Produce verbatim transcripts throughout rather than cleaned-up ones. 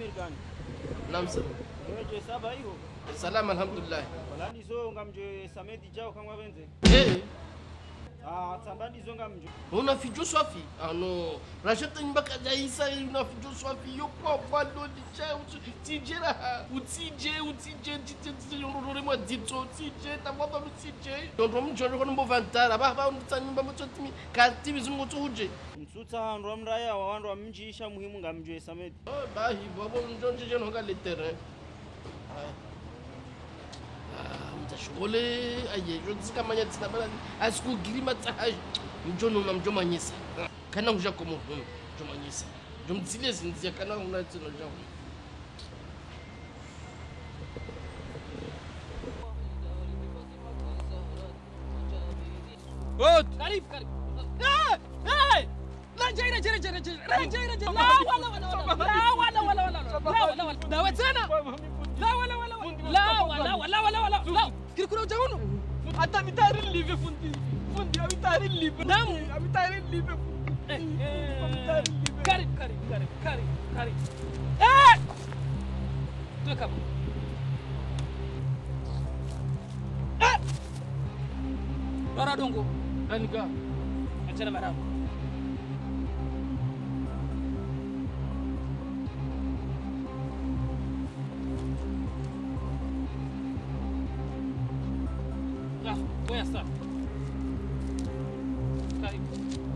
Samir gani? Naam sir. Wewe saba hiyo? Salama alhamdulillah. Wala nizo ngamje Samedi jao kama wenze. Eh. Ah, sambani zo ngamje. Una fijo swafi? Ah no. Racheta mbaka jaisa una fijo swafi yo kwa valo di cha utijera. Utije utije utije yorore mo dito utije ta vado utije. Don rom joro ko mbo vantara ba ba untsani mba mototimi ka tibizu ngoto huje. Mtsutsa ndo mraya wa wandu mjisha muhimu ngamje Samedi. Oh ba hi babo njonje je no ga le terrain. Mtashole aye jotsi manya tsina bala asiku girima tsahaji mjono na mjomanyisa kana nguja komo mjomanyisa jomtsile zinzia kana una tsino jawo Ot karif karif eh eh la jaira jaira jaira jaira jaira jaira la wala wala la wala wala wala la wala wala na wetana la wala wala la wala wala wala wala la kirikura ujahunu hata mitari live fundi fundi mitari live namu mitari live karif karif karif karif karif eh toka eh bara dongo anika achana maramu Voy a karibu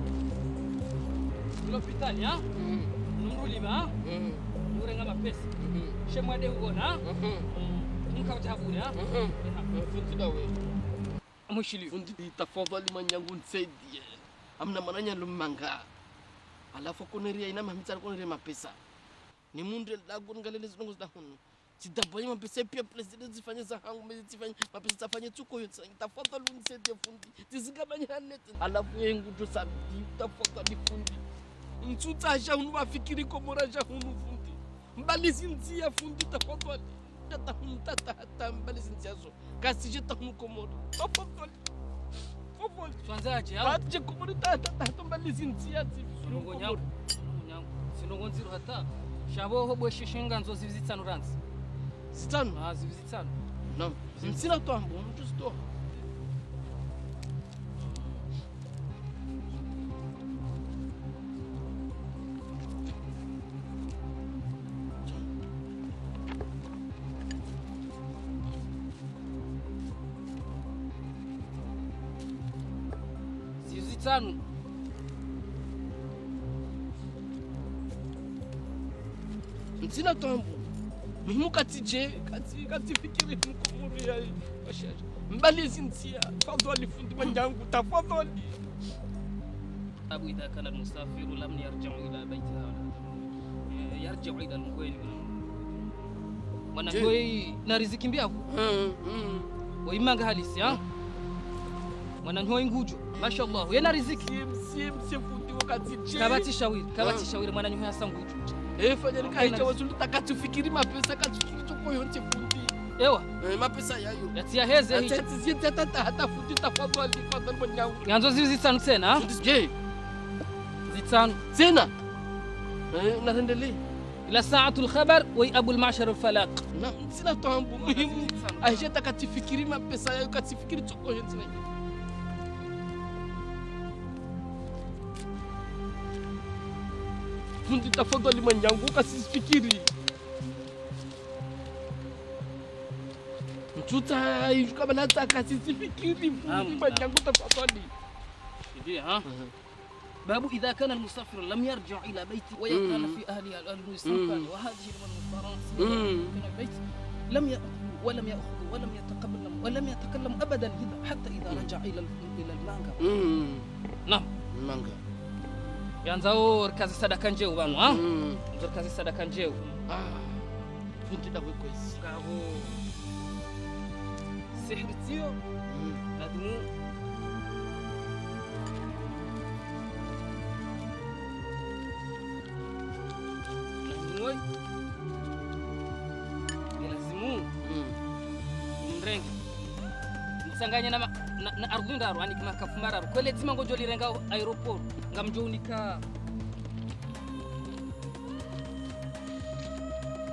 l'hôpital ya numulima urenga mapesa shemwade ubona mukawata habura funtida we mushili fundi tafadhali manyangu nsaidie amna mananya lumanga alafu kuneria ina mamitsara kuneria mapesa ni munde lagu ngalele zinongo zidahunu sidaboye mapesa pia president zifanye za hangu mezi zifanye mapesa zafanye tuko yote tafadhali unisaidie fundi zizigabanya net alafu yengu to sabi tafadhali fundi mtsuta aja unu wafikiri komora aja unu fundi mbali zinzia fundi tafadhali tata hunu tata hata mbali zinzia zo kasi je tahunu komora tafadhali tafadhali twanzaje hapo baje komora tata hata mbali zinzia sinongo nyangu nyangu sinongo nziro hata shabo hobwe shishinga nzo zivizitsano ranzi zitano ah zivizitsano naam msina tombo mtu sto zivizitsano msina tombo muhimu katije kati katifikiri mkomuri ya washaje mbali zinzia tafadhali fundi manyangu tafadhali abu idha kana almusafiru lam yarji'u ila baytiha yarji'u ila almuwali wana hoi na riziki mbiavu mm waimanga halisi ha wana hoi ngujo mashallah yana riziki sim sim sim fundi wakati je kabati shawiri kabati shawiri mwana nyuha sangujo eh fanyeni kaita wazulu takatufikiri mapesa katufikiri tuko yonte fundi ewa eh mapesa yayo yatia heze hicho tatizie tata hata fundi tafadhali tafadhali manyangu yanzo zivizitsano tena je zitsano tena eh unaendelea ila sa'atul khabar wa abul ma'shar al falaq na sina tombo muhimu aje takatifikiri mapesa yayo katifikiri tuko yonte fundi tafadhali manyangu kasifikiri mtuta yuka balata kasifikiri fundi manyangu tafadhali hivi ha باب إذا كان المسافر لم يرجع إلى بيته ويكون في أهله المستنقذ وهذه المنفرات من البيت لم يأخذ ولم يأخذ ولم يتقبل ولم يتكلم أبدا حتى إذا رجع إلى إلى المانجا نعم المانجا yanzao kazi sadaka njeu banu ha nzo kazi sadaka njeu ah fundi da weko isi kabo sihritio nadimu nadimu ilazimu mrengi msanganya na na ardundaru ani kama kafumararu kwele zima ngojo lirenga aeroport ngamjounika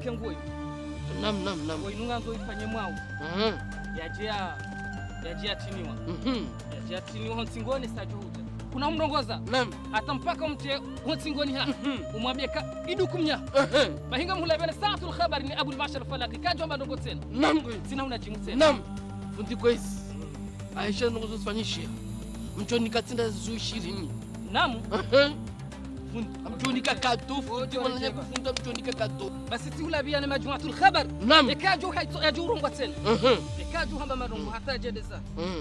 nike ngoi nam nam nam ngoi nunga ngoi fanye mwao mhm yajia yajia tiniwa mhm yajia tiniwa hontingoni sajuhuta kuna mrongoza nam hata mpaka mte hontingoni ha umwambie idu kumnya bahinga mhulabele saatul khabar ni abul mashal falaki kajo mbandongo tena nam ngoi sina unajimu tena nam fundi kwezi Aisha nongozo fanyishia mchoni katinda zu ishirini namu mchoni kakatu fundi wananya kufunda mchoni kakatu basi tiulabia ni majmuatul khabar nam ikajo haito yajurungwa tena ikajo hamba marongo hata jedeza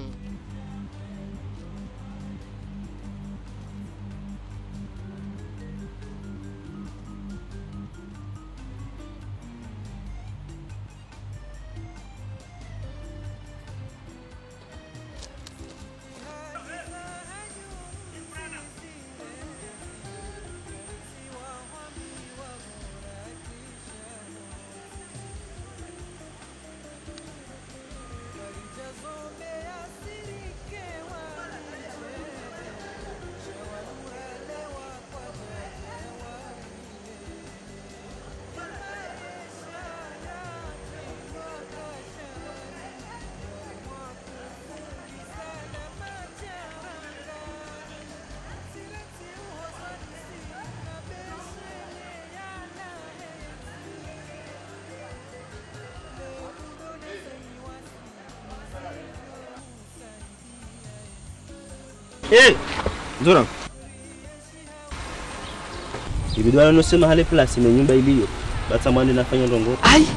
Eh, Zora. Ibidi wale nosema hale place na nyumba iliyo. Bata mwande nafanya ndongo. Ai.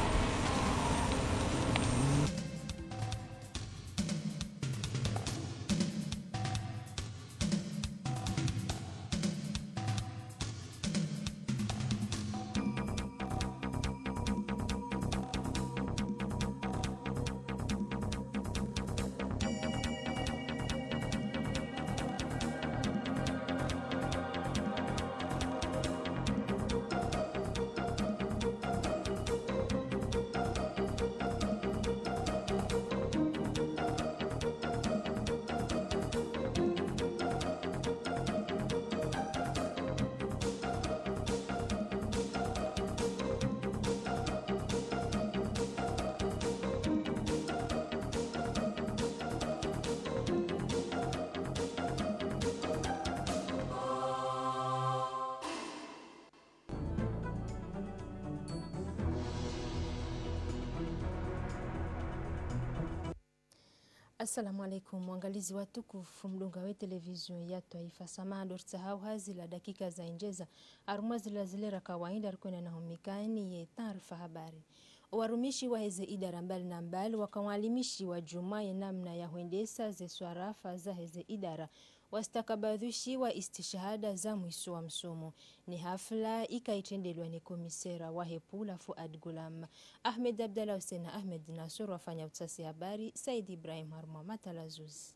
Assalamu alaikum mwangalizi watukufu mdunga we television ya Taifa Samado tsahau hazi la dakika za injeza aruma zila zilera kawaida rikona na homikani ye taarifa habari warumishi wa heze idara mbali na mbali wakawalimishi wa juma ya namna ya huendesa ze swarafa za heze idara wastakabadhushi wa istishahada za mwiso wa msomo ni hafla ikaitendelwa ni komisera wa hepula Fuad Gulam Ahmed Abdallah Hussein Ahmed Nasur wafanya utasi habari Said Ibrahim Harma Matalazuzi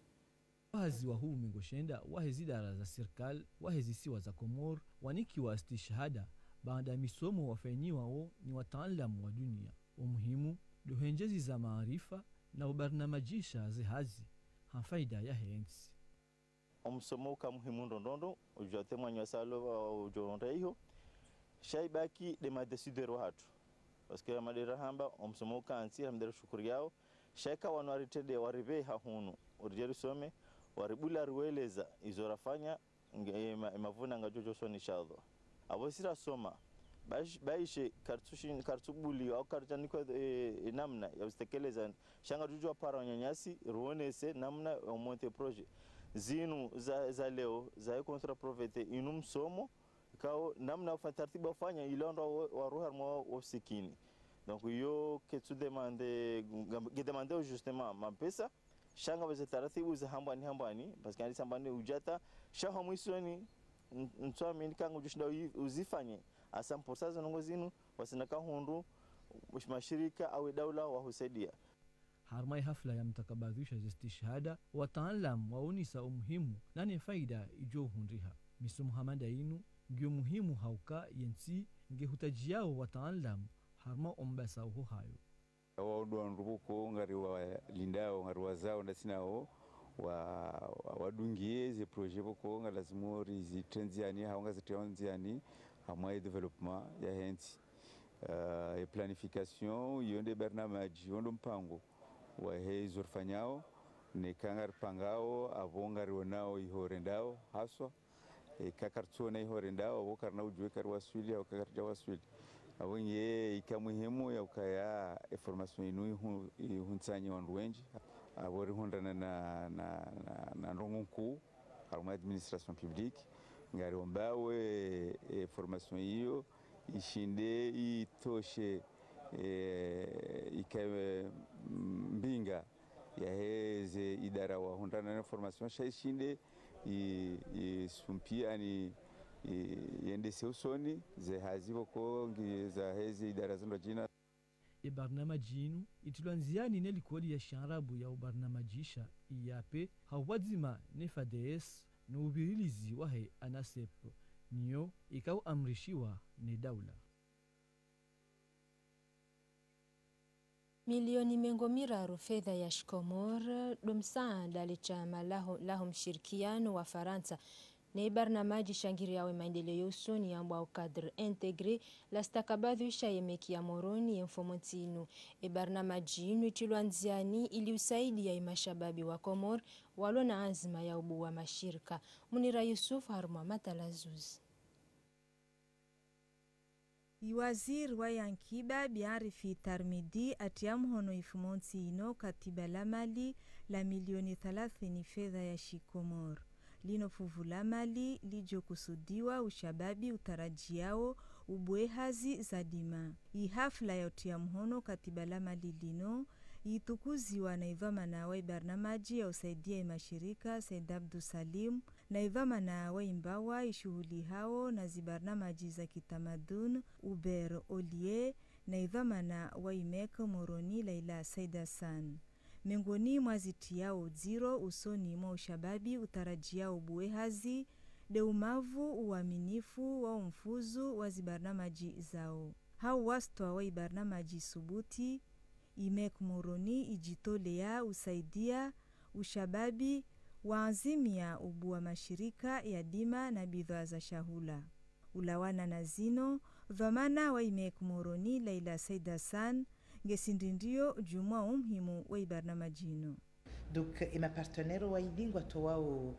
wazi wa huu mingoshenda wahezi idara za serikali wahezi siwa za Komor waniki wa istishahada baada ya misomo wafanyiwa o ni wataalamu wa dunia umuhimu duhenjezi za maarifa na ubarnamajisha zihazi hafaida ya hensi omsomoka muhimu ndondondo ujote mwanyo salo ujonda hiyo shaibaki de madesider hatu paske madera hamba omsomoka ansi hamdera shukuri yao shaka wanwaritede waribe hahunu urjeri some waribula rueleza izorafanya mavuna ngajojo soni shadho abosira soma baishe kartushin kartubuli au kartaniko e, namna ya ustekeleza shanga jujua para wanyanyasi ruonese namna omonte projet zinu za, za leo za kontra provete inum somo kao namna fa tartiba ufanya ilondo wa ruha mo osikini donc yo que tu demande que demande justement ma pesa shanga baze taratibu za hambani hambani parce que sambani ujata shaha mwisoni ntwami kangu jushinda uzifanye asa mposa za ngozinu wasinaka hundu mashirika au daula wa husaidia harmai hafla ya mtakabadhisha za istishhada wataalam waonisa umuhimu nani faida ijo hunriha misomo hamada inu ngio muhimu hauka yensi ngehutajiao wataalam harma ombasa uho hayo waudwa nrubuko ngari wa lindao ngari wazao ndasinao wa wadungie ze projet boko ngalazimu rizi trenziani haonga ze trenziani hamai development ya hensi uh, e planification yonde barnamaji yondo mpango wa hezo rifanyao ne kangar pangao avongar wonao ihorendao haswa e kakartsona ihorendao avokarna ujwe karwaswili au kakarja waswili avonye ikamuhimu ya ukaya information inu huntsanye wandu wengi avori hundana na na na, na ndongonku haruma administration publique ngari ombawe e formation hiyo ishinde itoshe e, ikawe mbinga ya heze idara wa hundana na formation shaishinde isumpia ni yende seusoni ze hazivo ko za heze idara zendo jina e barnamaji inu itulwanziani ne likodi ya sharabu ya ubarnamajisha iyape hawadzima ne F A D S no ubirilizi wahe anasep niyo ikau amrishiwa ne daula milioni mengo miraru fedha ya Shikomor domsaada lichama laho, laho mshirikiano wa Faransa na barnamaji shangiri yawe maendeleo ya usoni ya mbwa ukadr integre la stakabadhi isha yemeki ya moroni ya mfomotinu. E barnamaji inu itiluanziani ili usaidi ya imashababi wa Komor walo na azma ya ubu wa mashirika. Munira Yusuf haruma matalazuzi. Iwazir wa yankiba biarifi tarmidi atiamhono ifumonsi ino katiba la mali la milioni thalathini fedha ya Shikomor. Lino fuvu la mali lijo kusudiwa ushababi utarajiao ubwehazi za dima. I hafla ya utiamhono katiba la mali lino itukuziwa na ivama na awai barnamaji ya usaidia imashirika Said Abdu Salim na ivama na awai mbawa ishuhuli hao na zibarnamaji za kitamadun Uber Olie na ivama na awai meka moroni Laila Saida San. Miongoni mwa zitiao ziro usoni mwa ushababi utarajiao buehazi de umavu uaminifu wa umfuzu wa zibarnamaji zao. Hao wasto wa ibarnamaji subuti imek moroni ijitolea usaidia ushababi waazimia ubu wa mashirika ya dima na bidhaa za shahula. Ulawana na zino dhamana wa imek moroni Laila Saida San ngesindindio jumwa umhimu wa ibarnamaji ino. Donc ima partenaire wa idingwa toao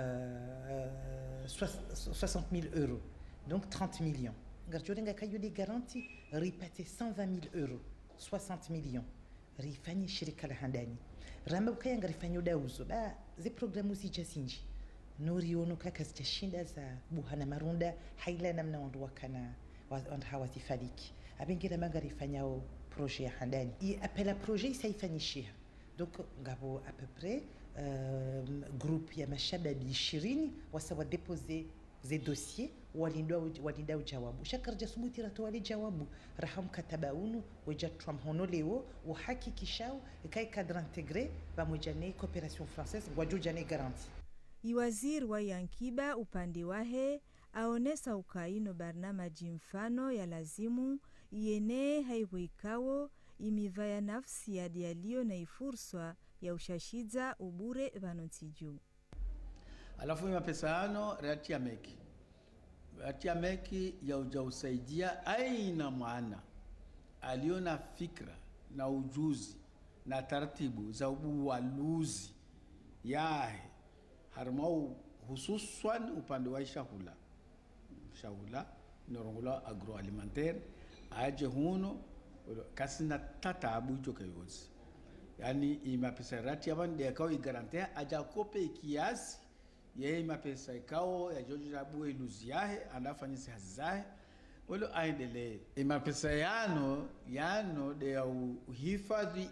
uh, soixante mille euros, donc trente millions. Ngarjorenga kayo de garantie ripate cent vingt mille euros, soixante millions. Rifanye shirika la handani. Ramba ukaya ngarifanye udauzo ba ze programu si chasinji. Nuri ono kaka zitashinda za buhana marunda haila namna wandu wakana wandu hawatifaliki. Abengira mangarifanyao projet handani. I appela projet saifanyishia. Donc ngabo à peu près euh, groupe ya mashababi ishirini wasawa déposer ze dossier walindwa walinda ujawabu shakarja subuti rato wali jawabu raham katabaunu wajatram honolewo uhakikishao kai cadre intégré pamoja na coopération française wajuja ne garantie. Iwaziri wa yankiba upande wahe aonesa ukaino barnamaji mfano ya lazimu iene haiwekawo imivaya nafsi ya dialio na ifurswa ya ushashiza ubure vanontiju. Alafu ima pesa ano reati ya meki. Reati ya meki ya uja usaidia aina maana aliona fikra na ujuzi na taratibu za ubu waluzi yahe harmau hususan upande wa shahula. Shahula norongula agroalimentaire aje huno kasina tatabu joka yozi. Yani ima pesa rati ya bande yakao igarantea aja kope kiasi ye ima pesa ikao ya joji rabu iluzi yahe anafanyisi hazizahe walo aendele ima pesa yano yano de ya uhifadhi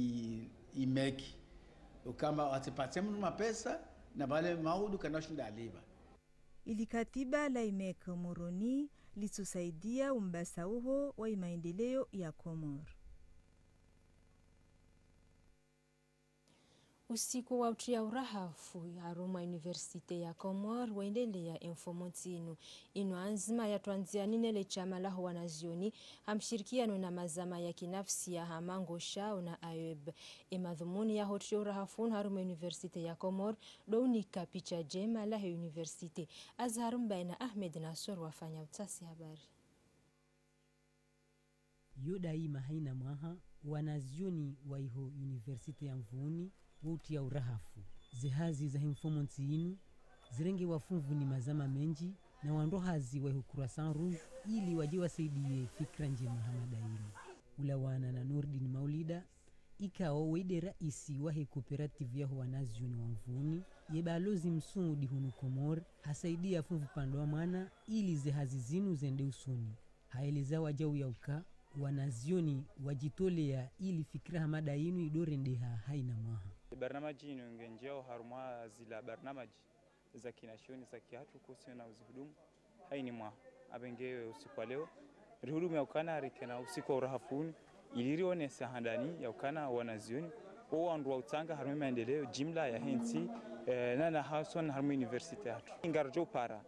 imeki ukamba watipatemu mapesa na bale maudu kanashinda aliba. Ili katiba la imeka moroni litusaidia umbasa uho wa maendeleo ya Komor. Usiku wa utia urahafu ya Roma Universite ya Komor waendelea infomotinu. Inu anzima ya tuanzia ninele chama laho wanazioni hamshirikiano na mazama ya kinafsi ya hamango shao na ayub. Imadhumuni ya hotia urahafu na Roma Universite ya Komor dounika picha jema laho Universite. Azharumba na Ahmed Nasor wafanya utasi habari. yo daima haina mwaha wanazioni wa iho university ya mvuni wouti ya urahafu zihazi za himfomonsi inu zirenge wafunvu ni mazama menji na wandohazi wa iho Croissant Rouge ili waje wasaidie fikra njema hamadaini ulawana na Nurdin Maulida ikao wede raisi wahe kooperative yaho wanazioni wa mvuni ye balozi msudi hunu Komor hasaidia funvu pando wa mwana ili zihazi zinu zende usoni haeleza wajau ya uka wanazioni wajitolea ili fikra hamada inu idore ndeha haina mwaha barnamaji inu ngenjao harumwa zila barnamaji za kinashoni za kihatu kusio na uzihudumu haini mwaha abengewe usiku wa leo rihudumu ya ukana rikena usiku wa urahafuni ilirione sahandani ya ukana wanazioni o wandu wa utanga harume maendeleo jimla ya hensi eh, nana hason harume university hatu ingarjo para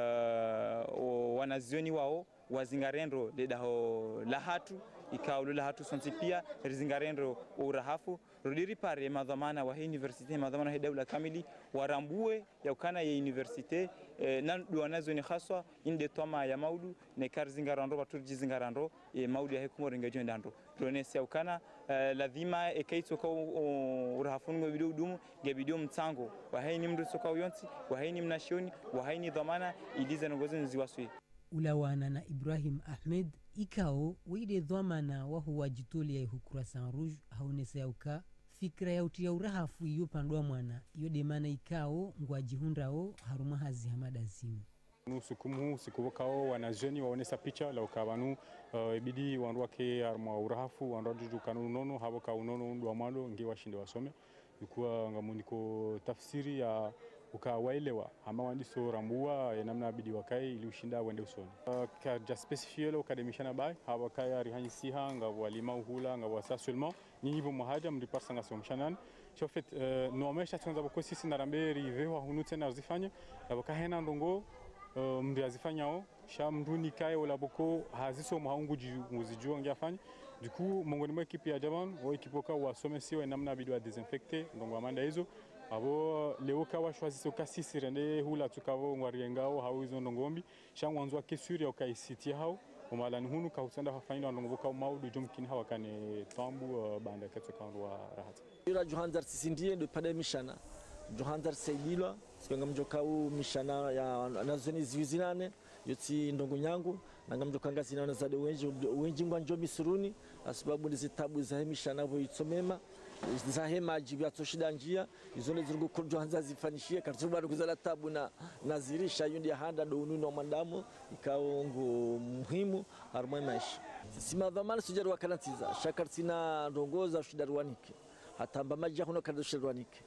uh, wanazioni wao wazingarendo ledaho lahatu ikaulu lahatu sonsi pia rizingarendo urahafu rudiri pare madhamana wa university madhamana wa dawla kamili warambue ya ukana ya university eh, nan duanazo ni khaswa inde toma ya maudu ne karzingarando baturji zingarando e maudu ya hekumori ngajo ndando donesi ya ukana eh, lazima ekaitso kwa urahafuni ngo bidu dumu ge bidu mtsango wa haini mdu soka uyonsi wa haini mnashoni wa haini dhamana iliza ngozo nziwaswi ulawana na Ibrahim Ahmed ikao wide dhamana wahu wajitoli ya ihu Croissant Rouge haonese ya uka fikra ya uti ya urahafu iyo pandwa mwana iyo demana ikao ngwajihundrao haruma hazi hamada zimu nusukumu sikubokao wanazoni waonesa picha la ukabanu uh, ibidi wandu wake haruma urahafu wandu wajuju kanunu nono haboka unono ndwa malo nge washinde wasome yukuwa ngamuniko tafsiri ya ukawaelewa ama wandiso rambua ya namna bidi wakai ili ushinda wende usoni uh, ka ja specifié lo académicien bay hawa kaya rihanyi siha nga walima uhula nga wasa seulement nyinyi bo mahaja mriparsa nga somshanan en fait uh, no amesha tsanza bako sisi narambe rive wa hunute na zifanye abaka hena ndongo uh, mri azifanyao sha mruni kai wala boko haziso maungu muzijua ngafanye du coup mongoni mwa equipe ya jaman wa equipe ka wasome siwa namna bidi wa desinfecter ndongo amanda hizo abo leo kawa shwaziso kasisi rende hula tukavo ngwarengao hauzo ndongombi shangwanzwa kesuri ya kaisiti hao umalani hunu ka usanda hafaina ndongoboka maudu jomkini hawa kane tambu uh, banda katokandwa rahat ira johanzar sisindie ndo pada mishana johanzar saidilwa sikenga mjokau mishana ya nazoni zizinane yoti ndongo nyangu nanga mjokanga zinana zade wenji wenji ngwanjo misuruni sababu ndizi tabu za mishana vo itsomema zahema ajibu ya toshida njia izone zirungu kurjo hanza zifanishie kartuba kuzala tabu na nazirisha yundi handa do ununo mandamo ikao ngo muhimu harmoi maisha sima dhamana sujaru wakanatiza shakartina ndongoza shidarwanike hatamba maji hono kadoshidarwanike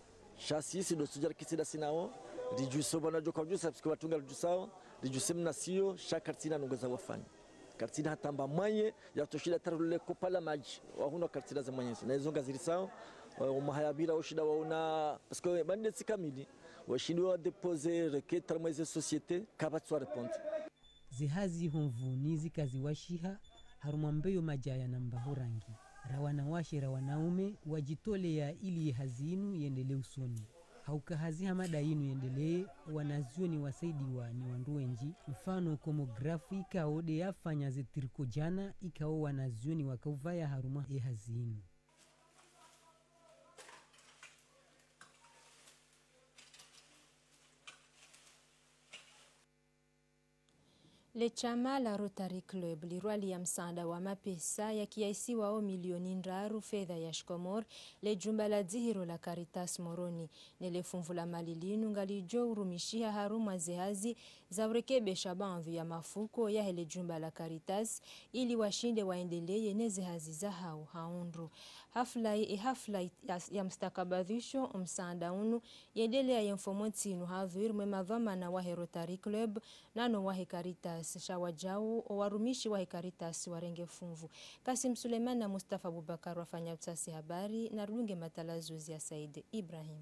shasisi do sujar kisida sinao rijuso bana joka jusa psiko batunga rijusao rijusemna sio shakartina ndongoza wafanya kartina hatamba manye ya toshida tarule kopala maji wahuno kartina za mwenyezi na izonga zirisao umahayabira ushida wauna parce que bande sikamili washindwa déposer requête mweze société kabatwa répondre zihazi humvuni zikazi washiha harumambeyo majaya namba horangi rawana washe rawanaume wajitolea ili hazinu yendele usoni hauka hazi hamada inu yendelee wanazioni wasaidiwa ni wanduenji mfano komografi ikao de yafanya zetiriko jana ikao wanazioni wakauvaya haruma e hazinu Le chama la Rotary Club lirwali ya msaada wa mapesa ya kiaisi wao milioni ndaru fedha ya Shkomor le jumba la dzihiro la Caritas Moroni nele funvu la malilinu ngalijo urumishia haruma zehazi za urekebesha banvu ya mafuko ya hele jumba la Caritas ili washinde waendeleye neze hazi za hao haundru. Hafla, e hafla ya, ya mstakabadhisho msaada unu yendelea ya mfomoti inu havir mwemavama na wahe Rotary Club nano wahe Caritas shawajau warumishi wa Caritas warenge funvu. Kasim Suleiman na Mustafa Abubakar wafanya utasi habari na runge matalazuzi ya Said Ibrahim.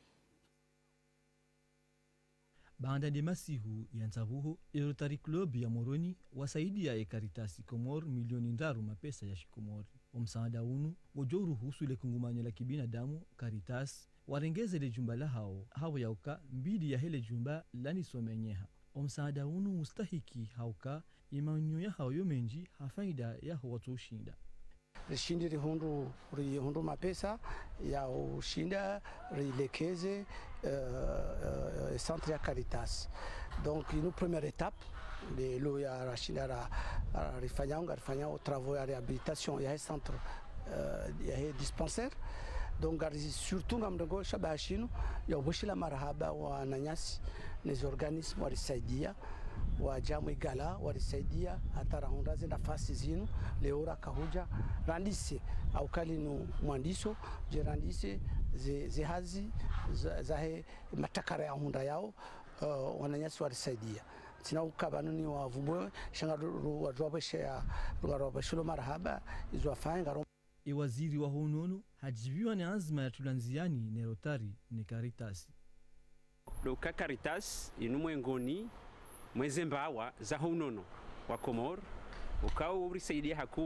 Baada de masihu ya nsavuho, Rotary Club ya Moroni wasaidi ya Caritas Komor milioni ndaru mapesa ya shikomori. Omsaada unu wajoru husu ile kungumanyo la kibinadamu Caritas warengeze le jumba la hao hao yauka mbidi ya hele jumba lani somenyeha. Omsaada unu mustahiki hauka imanyo ya hayo menji hafaida ya watoshinda rishindi rihundu rihundu mapesa ya ushinda rilekeze uh, uh, centre ya Caritas. Donc une première étape de lo ya rashinda ra rifanyanga rifanyao travaux ya réhabilitation ya centre uh, ya dispensaire. Donc surtout ngamdogo shabashinu ya ubushila marahaba wa nanyasi les organismes walisaidia wajamu igala walisaidia hata rahundaze nafasi zinu leora kahuja randise au kalinu mwandiso je randise ze, ze hazi zahe matakara ya hunda yao uh, wananyasi walisaidia tina ukabanuni wa vumwe shanga wajwabeshe ya wajwabeshilo marahaba izo afanya waziri wa honono hajibiwa ni azma ya tulanziani ne Rotary ne Caritas. Loka Caritas inumwe ngoni mweze mbawa za honono wa Komor ukao urisaidia haku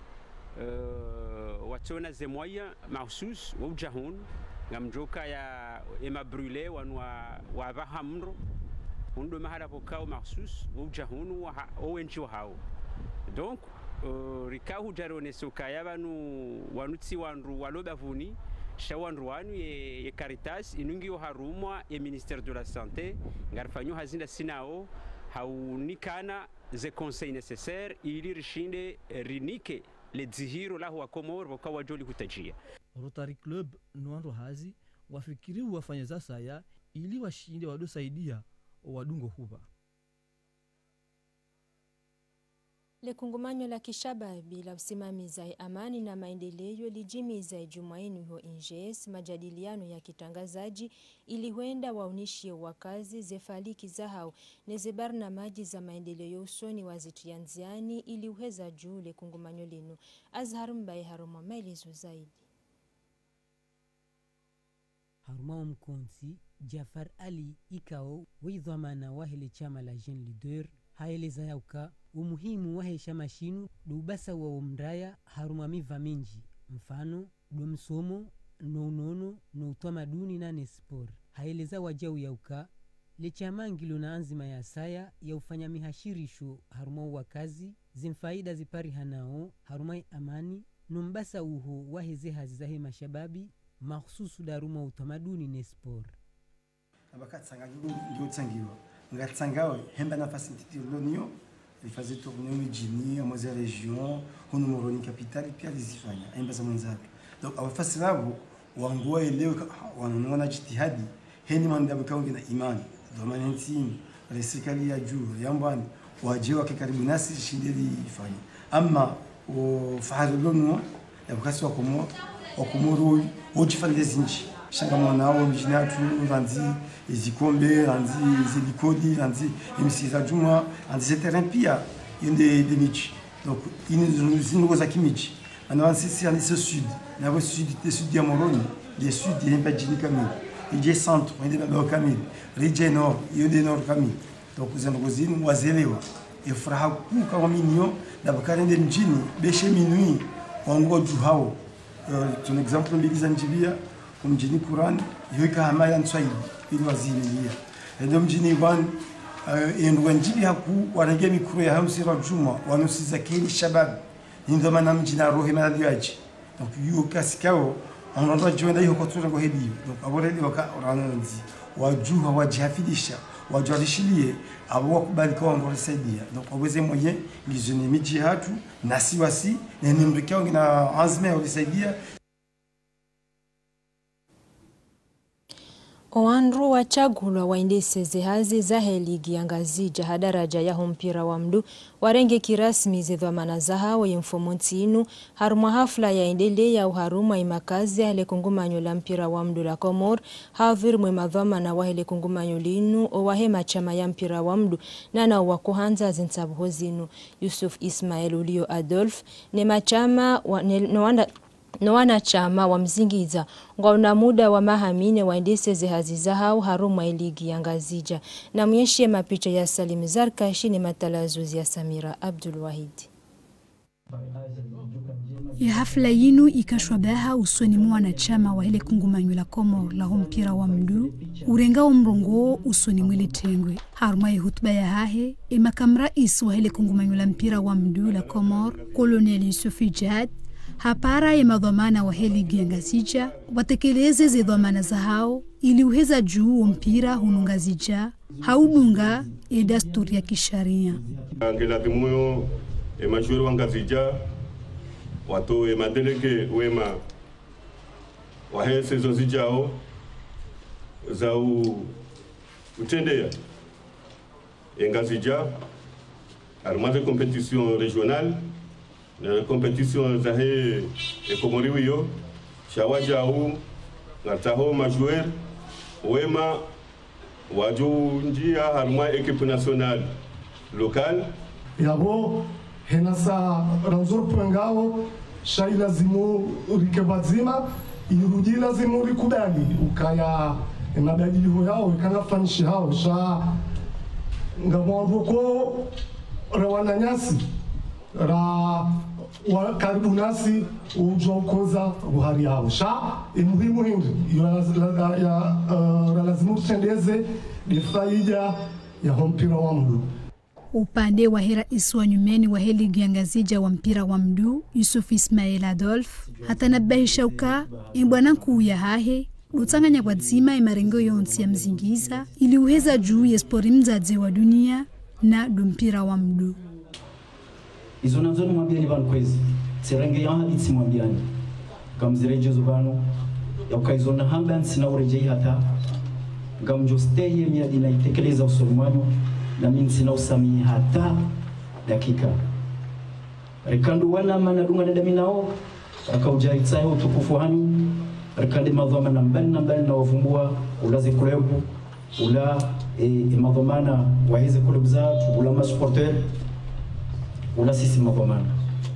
uh, watona zemoya mahsus wa ujahun ngamjoka ya ema brûlé wanwa wa bahamro undo mahala pokao mahsus wa ujahun wa owenchi wa hao. Donc Uh, rikahu jarone sokaya banu wanutsi wanru walobavuni shawanru wanu ye, ye Caritas inungi yo harumwa ye ministère de la santé ngarfanyo hazinda sinao haunikana ze conseils nécessaires ili rishinde rinike le dzihiro lahu wa Komor wakawa joli kutajia. Rotary Club nuanro hazi wafikiri wafanya sasa ya ili washinde wadosaidia wadungo huba. Lekungumanyo la kishababi la usimamiza amani na maendeleo lijimiza Jumaini ho Injes majadiliano ya kitangazaji ili huenda waunishie wakazi zefaliki zahau nezebar na maji za maendeleo usoni wazitianziani ili uheza juu lekungumanyo linu. Azhar Mbaye haruma maelezo zaidi. Haruma mkonsi Jafar Ali ikao widhamana wahele chama la Jeune Leader haeleza yauka umuhimu wa hesha mashinu dubasa wa umraya haruma miva minji mfano domsomo no nono no utamaduni na nespor haeleza wajau yauka lechama ngilo na anzima ya saya ya ufanya mihashirisho haruma wakazi zimfaida zipari hanao haruma amani numbasa uho waheze hazizahe mashababi mahususu daruma utamaduni nespor abakatsanga ngiyo tsangiwa ngatsangawe hemba nafasi ntitulonio ifaze tournée mjini à moza région hono moroni capitale pia lizifanya hemba za mwanzake donc awafasi rabo wangoa leo wanaona jitihadi heni mandabu kaungi na imani dhamani ntini serikali ya juu yambani waje wake karibu nasi shindeli ifanye ama ufahari lono yabukasi wakomo wakomoro ujifanye zinji shanga mwanao mjinatu ranzi izikombe ranzi zilikodi ranzi imisiza juma ranzi terrain pia inde de michi donc ini zinu za kimichi ana sisi ani ce sud na vo sud de sud ya moroni de sud de mbajini kamili ije centre inde na kamili rije nord inde nord kamili donc zanu zinu wazelewa ifraha ku kama minyo na bakarende mjini beshe minui wango juhao ton exemple mbiliza njibia mjini Quran yoika hamaya nswahili ili wazimilia ndio mjini Ivan endo njibi haku wanenge mikuru ya hamsi wa juma wanusiza keni shabab ndio maana mjini rohe madhiaji donc yoka sikao onondo joenda hiyo kotura ngo hedi donc aboreli waka oranonzi wajuha wajihafidisha wajarishilie abo wakubali kwa ngo risaidia donc obweze moye ngizoni miji hatu nasiwasi na nimrikao ngina azme ulisaidia. Oandru wachagulwa waindese zehazi zahe ligi ya ngazija hadaraja ya mpira wa mdu warenge kirasmi zedhamana zahawe yemfomonti inu haruma hafla ya endele ya uharuma imakazi ya hele kungumanyo la mpira wa mdu la Komor havir mwemadhamana wa hele kungumanyo linu owahema chama ya mpira wa mdu nana wakuhanza zinsabuho zinu Yusuf Ismail Ulio Adolf ne machama wa, ne, no wanda no wanachama wa mzingiza ngona muda wa mahamine waendese zehaziza hao haruma iligi ya ngazija na myeshie mapicha ya Salim Zarkashi ni matalazuzi ya Samira Abdul Wahid. ya hafla yinu ikashwabaha usoni mwa wanachama wa ile kungumanyo la Komoro la mpira wa mdu urenga mrongo usoni mwili tengwe harma ya hutuba ya hahe imakam rais wa ile kungumanyo la mpira wa mdu la Komoro Colonel Yusufi Jad hapara ya madhamana wa heli giangazija watekeleze ze dhamana za hao ili uheza juu mpira hunungazija haudunga ya dasturi ya kisharia. Angelazimuyo e majuri wangazija watu e madelege wema wahe sezo zijao za u utendea engazija armaze compétition régionale na compétition za he e komoriwiyo shawaja u ngataho majoueur wema wajunjia harma équipe nationale locale yabo henasa ranzor pangao shai lazimu rikebazima irudi lazimu rikudali ukaya mabadiliko yao kana fanishi hao sha ngamwavoko rawana nyasi ra wa karibu nasi ujokoza buhari yao sha imuhimu hindi ya ya uh, lazimu tendeze difaija ya mpira wa mdu. Upande wa rais wa nyumeni wa heli giangazija wa mpira wa mdu Yusuf Ismail Adolf hatanabahisha uka imbwana kuu ya hahe utanganya kwa zima imarengo yonsi ya mzingiza ili uheza juu ya spori mzaze wa dunia na mpira wa mdu. Izo nazo ni mwambiani vanu kwezi serenge ya hadithi mwambiani gamzireje zubano ya ukaizo na hamba nsina urejei hata gamjo steye miadina itekeleza usolumano na mimi sina usamii hata dakika rikandu wana mana dunga nda minao akaujaitsayo utukufu hani rikande madhamana mbali na mbali na wavumbua ulaze kulebu ula e, e madhamana waheze kulebu zatu ula masporter ula sisi madhamana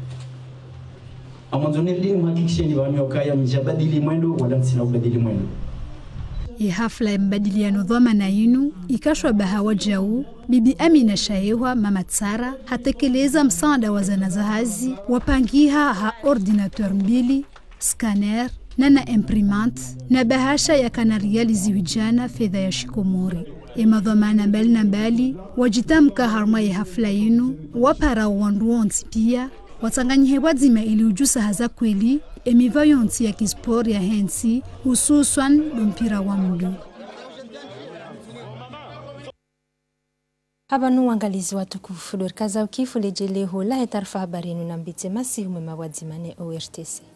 amanzoni lini mhakikisheni wanu wakaya mjabadili mwendo wala sina ubadili mwendo. Ya hafla ya mbadiliano dhamana yinu ikashwa bahawa jau bibi Amina Shaehwa mama Tsara hatekeleza msaada wa zana za hazi wapangiha ha ordinateur mbili scanner na na imprimante na bahasha ya kanarializi vijana fedha ya shikomori ema dhamana mbali na mbali wajitamka harma ya hafla yinu wapara wanduonzi pia watanganyihe wadzima ili ujusa haza kweli emiva yonti ya kispori ya hensi hususan mpira wa mdu. Habanu wangalizi watukufu dorkaza ukifu lejeleho la hetarfa habarinu na mbite masihu mwema wadzimane O R T C.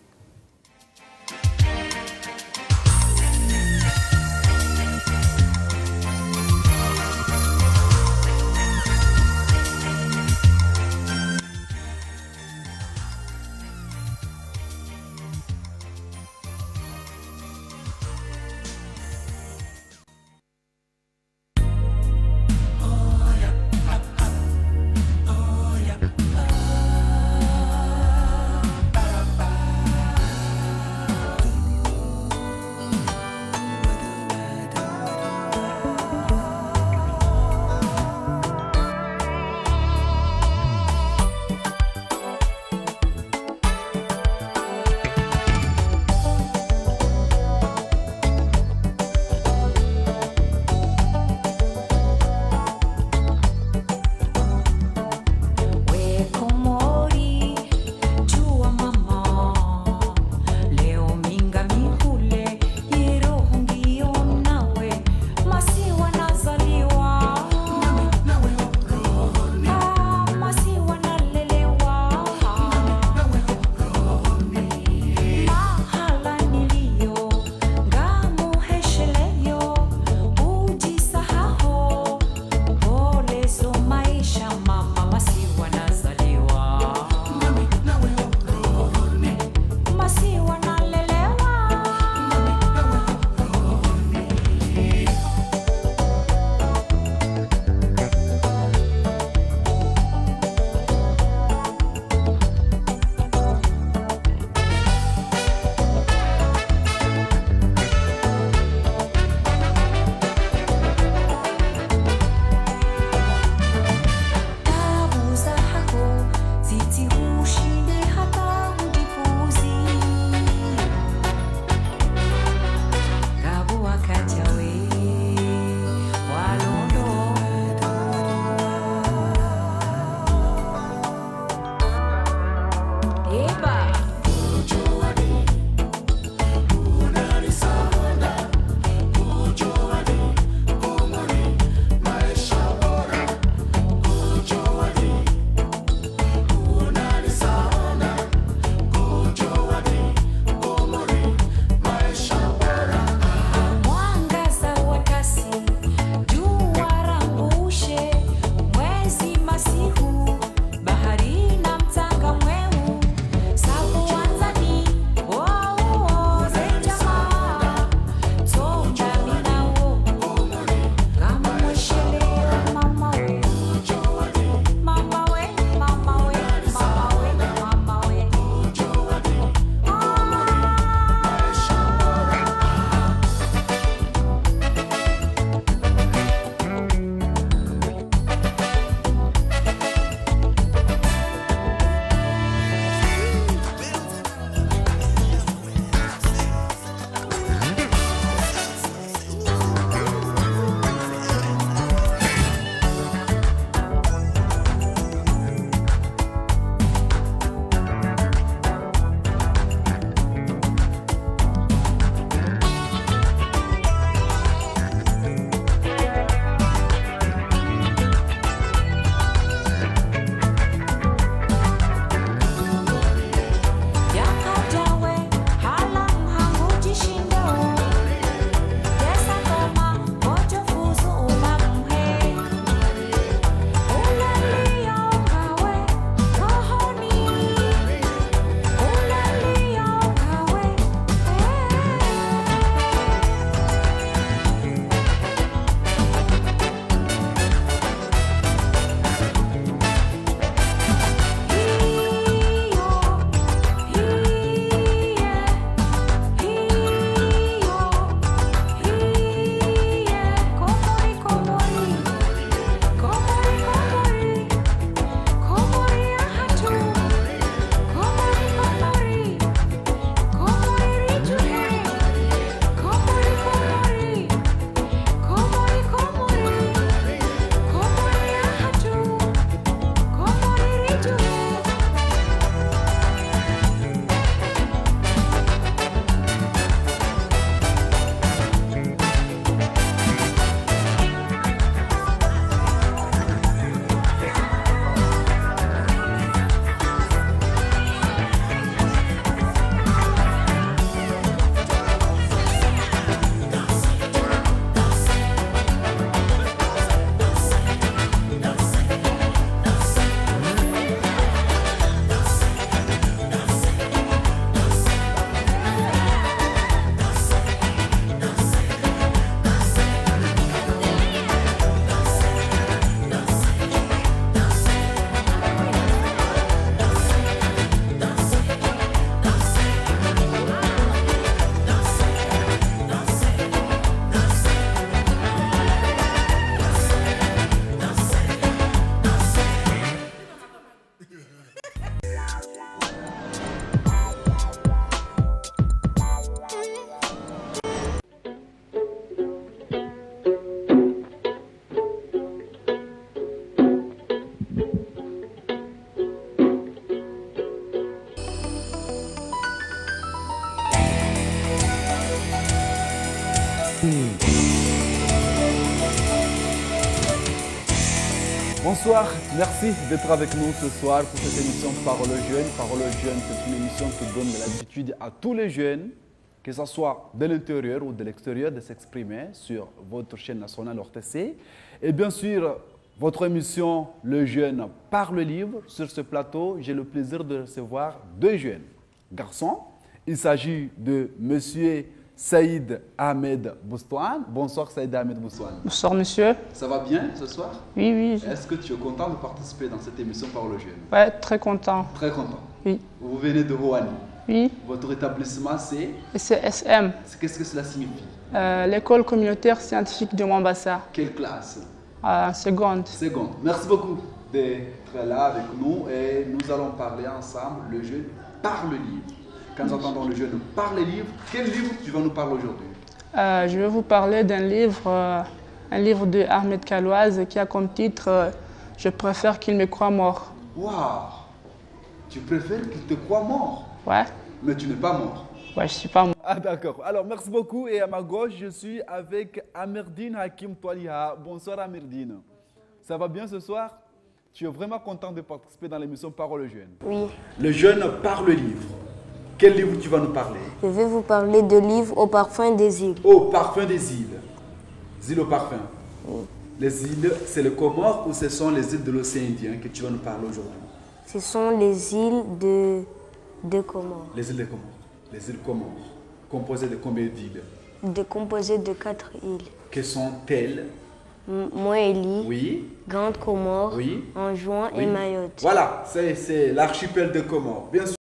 Bonsoir, merci d'être avec nous ce soir pour cette émission Parole aux jeunes. Parole aux jeunes, c'est une émission qui donne l'habitude à tous les jeunes, que ce soit de l'intérieur ou de l'extérieur, de s'exprimer sur votre chaîne nationale R T C. Et bien sûr, votre émission Le Jeune par le livre. Sur ce plateau, j'ai le plaisir de recevoir deux jeunes garçons. Il s'agit de Monsieur Saïd Ahmed Boustouane. Bonsoir Saïd Ahmed Boustouane. Bonsoir monsieur. Ça va bien ce soir? Oui, oui. Est-ce que tu es content de participer dans cette émission Parole aux jeunes? Ouais, très content. Très content. Oui. Vous venez de Roanne? Oui. Votre établissement c'est? C'est S M. Qu'est-ce que cela signifie? euh, L'école communautaire scientifique de Mombasa. Quelle classe? En seconde. Seconde. Merci beaucoup d'être là avec nous et nous allons parler ensemble le jeune par le livre. Quand nous entendons le jeune par le livre, quel livre tu vas nous parler aujourd'hui? euh, Je vais vous parler d'un livre, euh, un livre de Ahmed Kalouaz qui a comme titre euh, « Je préfère qu'il me croie mort ». Waouh! Tu préfères qu'il te croie mort? Ouais. Mais tu n'es pas mort? Ouais, je suis pas mort. Ah d'accord. Alors merci beaucoup et à ma gauche, je suis avec Amirdine Hakim Toualiha. Bonsoir Amirdine. Ça va bien ce soir? Tu es vraiment content de participer dans l'émission Parole aux jeunes? Oui. Le jeune par le livre. Quel livre tu vas nous parler? Je vais vous parler de livre Au parfum des îles. Au parfum des îles. Îles au parfum. Oui. Les îles, c'est le Comores ou ce sont les îles de l'océan Indien que tu vas nous parler aujourd'hui? Ce sont les îles de, de Comores. Les îles de Comores. Les îles Comores. Composées de combien d'îles? De composées de quatre îles. Que sont-elles? Moélie, oui. Grande Comore, oui. Anjouan oui. et Mayotte. Voilà, c'est l'archipel de Comores. Bien sûr.